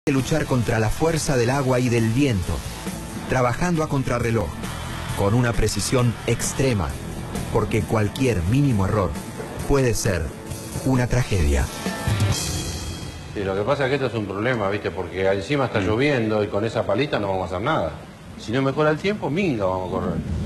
que luchar contra la fuerza del agua y del viento, trabajando a contrarreloj, con una precisión extrema, porque cualquier mínimo error puede ser una tragedia. Sí, lo que pasa es que esto es un problema, ¿viste? Porque encima está lloviendo y con esa palita no vamos a hacer nada. Si no mejora el tiempo, minga vamos a correr.